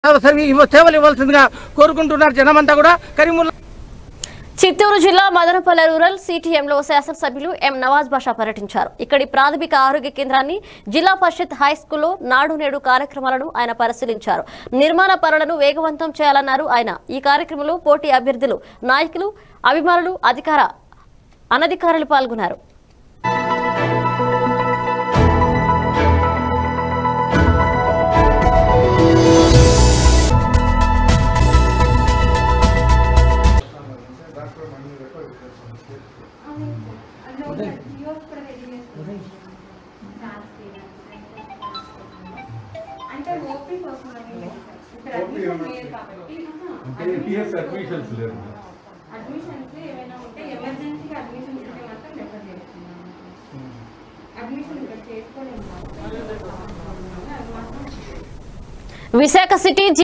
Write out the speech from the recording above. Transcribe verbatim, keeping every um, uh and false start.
సేవలు ఇవ్వాల్సిందిగా కోరుకుంటున్నారు జనమంతా కూడా. కరీముల్లా చిత్తూరు జిల్లా మదనపల్లె రూరల్ సిటిఎంలో శాసనసభ్యులు ఎం నవాజ్ బాషా పర్యటించారు. ఇక్కడి ప్రాథమిక ఆరోగ్య కేంద్రాన్ని, జిల్లా పరిషత్ హై స్కూల్లో నాడు నేడు కార్యక్రమాలను ఆయన పరిశీలించారు. నిర్మాణ పనులను వేగవంతం చేయాలన్నారు ఆయన. ఈ కార్యక్రమంలో పోటీ అభ్యర్థులు, నాయకులు, అభిమానులు, అధికార అనధికారులు పాల్గొన్నారు. అంటే ఓపీ కోసం అడ్మిషన్స్ లేవు. అడ్మిషన్స్ ఏమైనా ఉంటే ఎమర్జెన్సీగా అడ్మిషన్స్ ఉంటే మాత్రం రెఫర్ చేస్తున్నాం. అడ్మిషన్ ఇక్కడ చేసుకోలేము. విశాఖ సిటీ